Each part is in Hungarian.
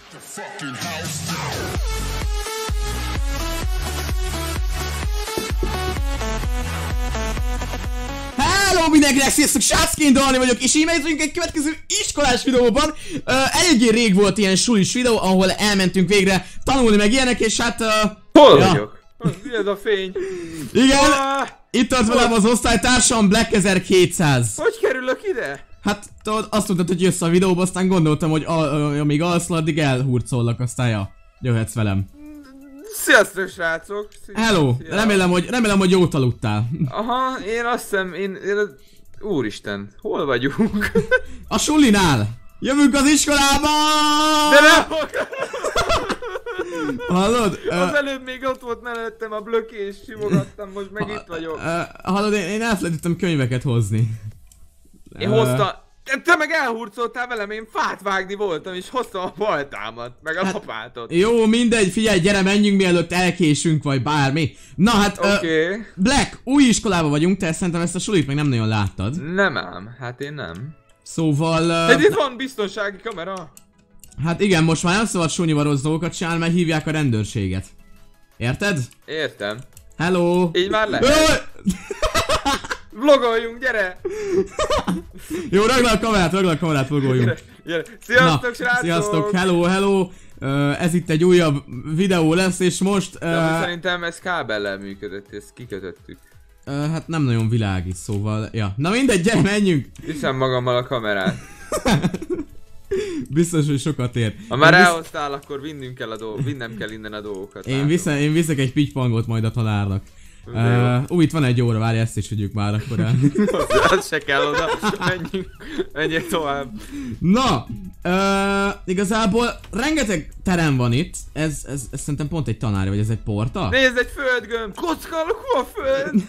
Hello mindenkinek, sziasztok, Sászkén Dani vagyok, és így megyünk egy következő iskolás videóban. Eléggé rég volt ilyen sulis videó, ahol elmentünk végre tanulni meg ilyenek, és hát... Hol vagyok? Mi ez a fény? Igen, itt tart velem az osztálytársam, Black 1200. Hogy kerülök ide? Hát tudod, azt mondtad, hogy jössz a videóba, aztán gondoltam, hogy amíg alszol, addig elhurcolok, aztán ja, jöhetsz velem. Sziasztok, srácok! Hello, remélem, hogy jót aludtál. Aha, én azt hiszem, Úristen, hol vagyunk? A sulinál! Jövünk az iskolába! De nem! Hallod? Az előbb még ott volt mellettem a blöki, és simogattam, most meg itt vagyok. Hallod, én elfelejtettem könyveket hozni. Én hoztam... Te meg elhurcoltál velem, én fát vágni voltam, és hoztam a baltámat, meg a lapátot. Jó, mindegy, figyelj, gyere, menjünk, mielőtt elkésünk, vagy bármi. Na hát, Black, új iskolában vagyunk, te szerintem ezt a sulit meg nem nagyon láttad. Nem ám, hát én nem. Szóval... De itt van biztonsági kamera. Hát igen, most már nem szabad súnyivaros dolgokat csinálni, mert hívják a rendőrséget. Érted? Értem. Hello! Így már lehet. Vlogoljunk, gyere! Jó, ragd le a kamerát, vlogoljunk. Gyere. Sziasztok, srácok! Sziasztok, hello! Ez itt egy újabb videó lesz, és most... De szerintem ez kábellel működött, ezt kikötöttük. Hát nem nagyon világít, szóval... Ja. Na mindegy, gyere, menjünk! Viszem magammal a kamerát. Biztos, hogy sokat ér. Ha már elhoztál, akkor vinnem kell innen a dolgokat. Én viszek egy pitypangot majd a tanárnak. Itt van egy óra, várj, ezt is vigyük már akkor el. Az se kell oda, menjünk tovább. Na, igazából rengeteg terem van itt, ez szerintem pont egy tanár, vagy ez egy porta? Nézd, egy földgömb, kocka a föld!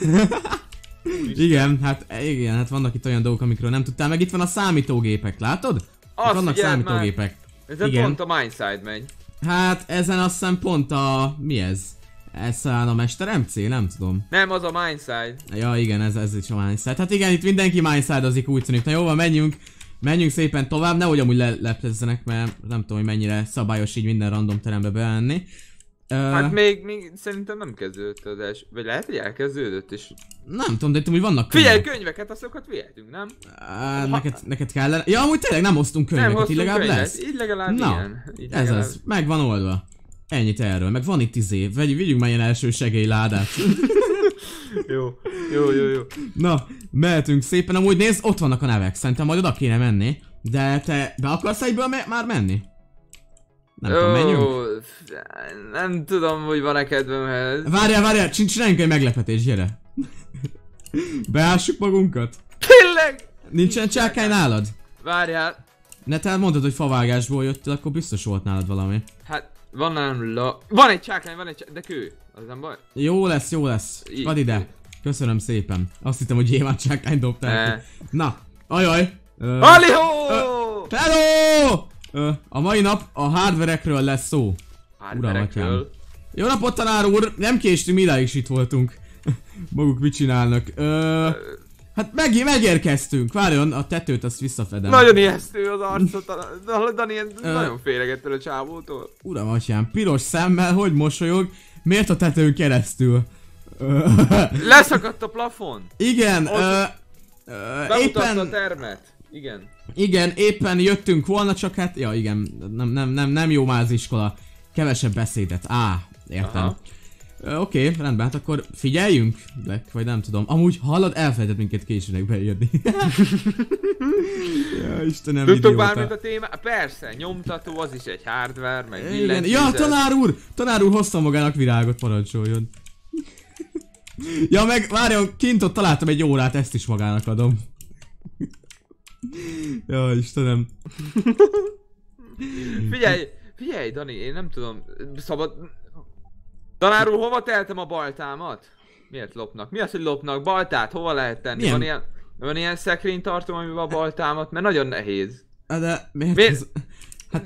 Igen, hát vannak itt olyan dolgok, amikről nem tudtál, meg itt van a számítógépek, látod? Azt vannak számítógépek. Ezen pont a Mindside megy. Hát ezen azt hiszem pont a... mi ez? Ez a Mester MC? Nem tudom. Nem, az a Mindside. Ja igen, ez is a Mindside. Hát igen, itt mindenki Mindside-ozik, úgy tűnik. Na jó van, menjünk szépen tovább, nehogy amúgy leplezzenek, mert nem tudom, hogy mennyire szabályos így minden random terembe bemenni. Hát még szerintem nem kezdődött az első, vagy lehet, hogy elkezdődött és... Nem tudom, de itt amúgy vannak könyvek. Figyelj, könyveket, azokat vihetünk, nem? Neked kellene... Ja, amúgy tényleg nem hoztunk könyveket, így legalább lesz. Így legalább ilyen. Ez az, meg van oldva. Ennyit erről, meg van itt vigyünk már ilyen első segélyládát. Jó. Na, mehetünk szépen, amúgy nézd, ott vannak a nevek, szerintem majd oda kéne menni. De te be akarsz egyből már menni? Nem tudom, menjünk? Nem tudom, hogy van-e kedvem ehhez. Várjál, csináljunk egy meglepetést, gyere. Beássuk magunkat? Tényleg? Nincsen csákány nálad? Várjál. Ne te mondod, hogy favágásból jöttél, akkor biztos volt nálad valami. Hát, van egy csákány, de kő. Az nem baj? Jó lesz. Add ide. Köszönöm szépen. Azt hittem, hogy nyilván csákány dobtál. Na, ajaj. Halihó! Hello! A mai nap a hardverekről lesz szó. Hardverekről? Jó napot, tanár úr! Nem késtünk, idáig is itt voltunk. Maguk mit csinálnak? Hát megérkeztünk. Várjon, a tetőt azt visszafedem. Nagyon ijesztő az arcot. Dani nagyon féleget a csávótól. Uram atyám, piros szemmel, hogy mosolyog? Miért a tetőn keresztül? Leszakadt a plafon. Igen, bemutatta a termet. Igen, éppen jöttünk volna, csak hát, ja igen, nem jó már az iskola. Kevesebb beszédet, értem. Oké, rendben, hát akkor figyeljünk, Black, vagy nem tudom. Amúgy hallod, elfelejtett minket későnek beírni. Ja, Istenem, tudtok bármit a téma? Persze, nyomtató, az is egy hardware, meg billentyűzet. Ja, tanár úr hozta magának virágot, parancsoljon. Ja, meg várjon, kint ott találtam egy órát, ezt is magának adom. Ja, Istenem. Figyelj, Dani, én nem tudom, szabad... Tanár úr, hova teltem a baltámat? Miért lopnak? Mi az, hogy lopnak? Baltát hova lehet tenni? Van ilyen szekrénytartó, amiben a baltámat? Mert nagyon nehéz. De miért? Hát,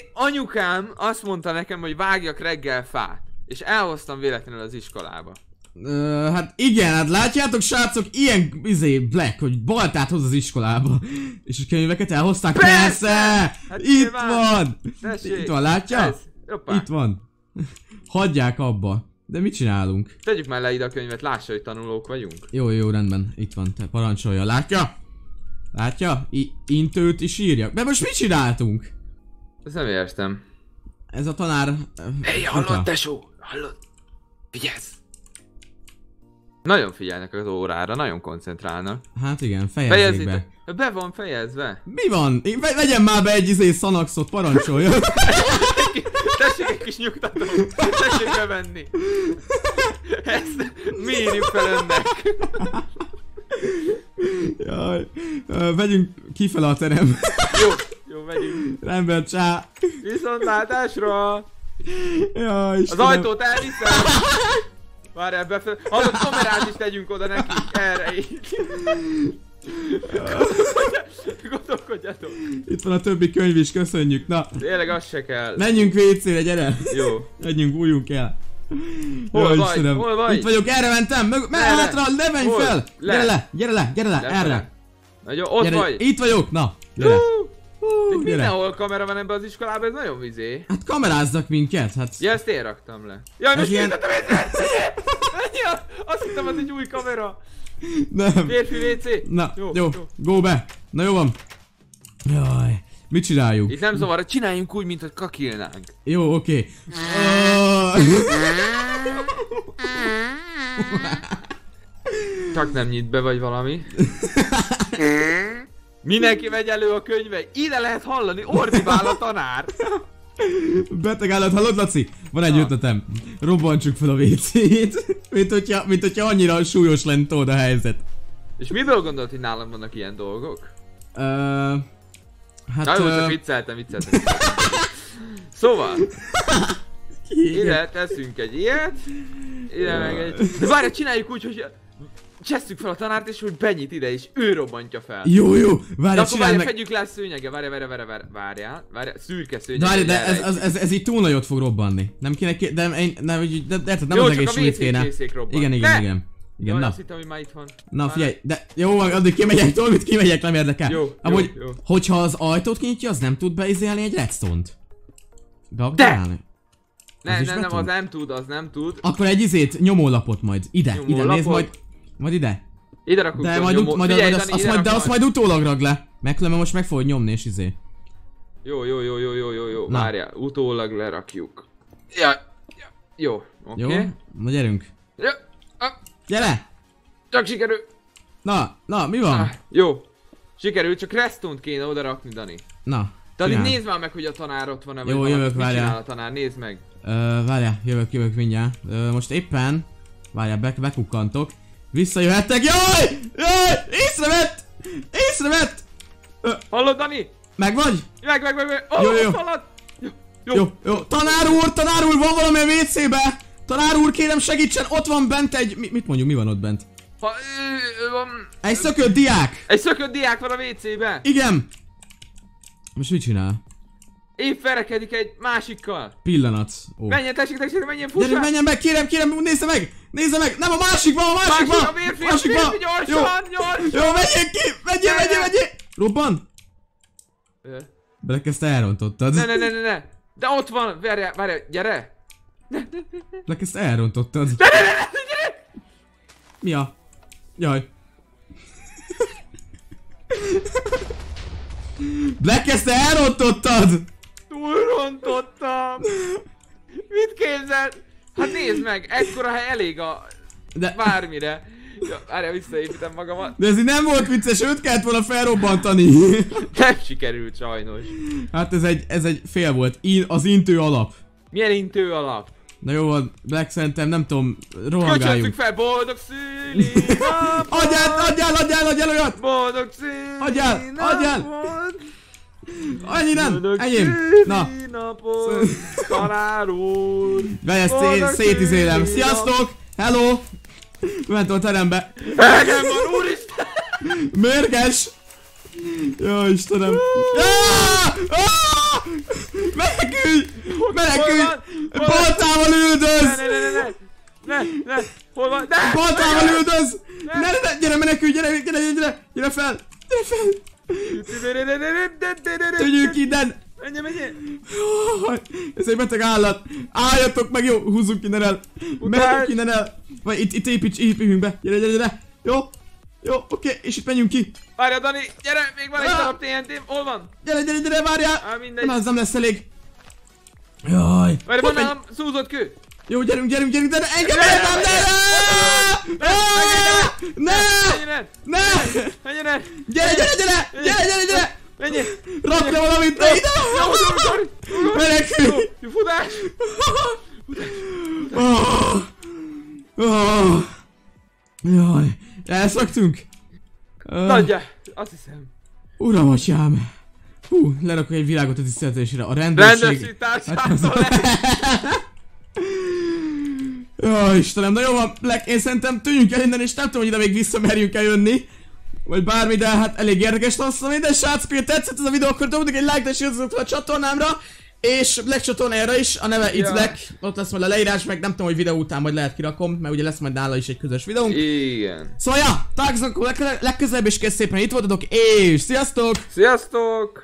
anyukám azt mondta nekem, hogy vágjak reggel fát. És elhoztam véletlenül az iskolába. Hát igen, hát látjátok srácok, ilyen Black, hogy baltát hoz az iskolába. És a könyveket elhozták? Persze! Hát itt van! Tessék. Itt van, látja? Itt van. Hagyják abba. De mit csinálunk? Tegyük már le ide a könyvet, lássa, hogy tanulók vagyunk. Jó, rendben. Itt van, te parancsolja. Látja? Látja? Intőt is írja. De most mit csináltunk? Ezt nem értem. Ez a tanár... Hey, hallod, tesó? Hallod? Figyelsz! Nagyon figyelnek az órára, nagyon koncentrálnak. Hát igen, fejezzék be. Be van fejezve. Mi van? Vegyem már be egy szanaxot, parancsolja. Tessék egy kis nyugtató. Tessék bevenni. Ezt mi írjuk fel önnek. Jaj, vegyünk kifele a terem. Jó, vegyünk. Rendben, csá. Viszontlátásra. Jaj, Istenem. Az ajtót elviszem. Várjál, befele. Hallod, kamerát is tegyünk oda neki. Erre így. Gondolkodjatok. Itt van a többi könyv is, köszönjük. Na. Tényleg az se kell. Menjünk WC-re, gyere. Jó. Menjünk, bújjunk el. Hol vagy? Hol vagy? Itt vagyok, erre mentem. Hátra, ne menj fel. Gyere le, erre. Nagyon, ott gyere, vagy. Itt vagyok, na. Gyere. Mindenhol kamera van ebben az iskolában, ez nagyon vizé. Hát kameráznak minket, hát... Ja, ezt én raktam le. Jaj, most kiütöttem azt hittem, az egy új kamera. Nem. Férfi WC. Na, jó, go be. Na jó van. Jaj, mit csináljuk? Itt nem zavar, csináljunk úgy, mint hogy kakilnánk. Jó, oké. Csak nem nyit be, vagy valami. Mindenki vegy elő a könyve, ide lehet hallani, ordibál a tanár. Beteg állat, hallod, Laci? Van egy ötletem. Robbantsuk fel a WC-t. mint hogyha annyira súlyos lenne tudod a helyzet. És miből gondolod, hogy nálam vannak ilyen dolgok? Hát... Na jó, csak vicceltem. Szóval... Ide teszünk egy ilyet. Ide meg egy... De várj, csináljuk úgy, hogy... Csesszük fel a tanárt, és úgy benyit ide, és ő robbantja fel. Jó, várj, csináld meg. Fedjük le a szőnyege, várjál, szürke szőnyege. Várj, de ez így túl nagyot fog robbanni. Nem kéne nem az egész súlyt kéne. Igen, Jaj, na. Azt hittem, hogy már itt van. Na figyelj, de jó, addig kimegyek, tudod mit kimegyek, nem érdekel. Jó, amúgy, hogyha az ajtót kinyitja, az nem tud beizélni egy redstone-t. Nem, az nem tud. Akkor egy nyomólapot majd, ide nézd majd ide. Ide rakunk de azt majd utólag ragd le. Megkülönben most meg fogod nyomni és Jó, várjál, utólag lerakjuk. Jó, oké. Jó, na gyerünk. Gyere! Csak sikerül. Na, mi van? Jó. Sikerült, csak redstone-t kéne oda rakni, Dani. Na. Dani, nézd már meg, hogy a tanár ott van-e, vagy jó, jövök, mit csinál a tanár, nézd meg. Várjál, jövök mindjárt. Most éppen... Várjál, bekukkantok. Visszajöhettek, jaj! Észrevett! Hallod, Dani? Meg vagy? Meg. Jó. Tanár úr, van valami a WC-be? Tanár úr, kérem segítsen, ott van bent egy... Mit mondjuk, mi van ott bent? Egy szökött diák! Egy szökött diák van a WC-be! Igen! Most mit csinál? Épp verekedik egy másikkal! Pillanat. Menjen, tessék, menjen, fuss már! Menjen meg, kérem, nézze meg! Nem, a másikban! A férfi, gyorsan! Jó, menjél ki! Menjél! Robban? Black, ezt elrontottad. Ne! De ott van! Várjál, gyere! Black, ezt elrontottad. Ne! Mi a? Jaj. Black, ezt elrontottad! Túlrontottam! Mit képzel? Hát nézd meg, ekkora hely elég a... bármire. Várjál, visszaépítem magamat. De ez így nem volt vicces, őt kellett volna felrobbantani. Nem sikerült sajnos. Hát ez egy fél volt. Az intő alap. Milyen intő alap? Na jó van, Black, szerintem nem tudom, rohangáljunk. Köcsözzük fel, boldog szülinapot! Adjál olyat! Boldog szülinapot! Adjál! Annyi nem! Enyém! Na! Tanár úr! Várj, ezt szétizélem. Sziasztok! Hello! Mentem a terembe. Elegem van, úristen! Mérges! Jó, Istenem! Menekülj! Baltával üldöz! Ne! Hol van? Baltával üldöz! Ne, gyere, menekülj, gyere fel! Tűnjünk innen! Menj! Ez egy beteg állat! Álljatok meg, jó, húzzunk innen el! Menjünk innen el! Vagy itt építjünk be! Gyere! Jó, oké, és itt menjünk ki! Várja, Dani, gyere, még van egy darab TNT-m, hol van? Gyere, várjál! Mindegy. Na, az nem lesz elég! Jaj! Várj, van nálam szúzott kő! Jó, gyerünk, de engem eltem, ne! Menjen el! Gyere! Menjél! Rakja valamit be ide! Menekülj! Jó, futás! Jaj, elszaktunk? Nagyja, azt hiszem. Uram, atyám! Hú, lerakok egy világot a tiszteletésére. A rendőrség... Jaj, Istenem, na jó van, Black, én szerintem tűnjünk el innen, és nem tudom, hogy ide még visszamerjünk eljönni. Vagy bármi, de hát elég érdekes lesz. Minden srác, ha tetszett ez a videó, akkor dobjuk egy like-t és iratkozzatok a csatornámra. És Black csatornájára is, a neve It's Black, ott lesz majd a leírás, meg nem tudom, hogy videó után majd lehet kirakom, mert ugye lesz majd nála is egy közös videónk. Igen. Szóval ja, találkozunk legközelebb, és kész szépen itt voltatok, és sziasztok! Sziasztok!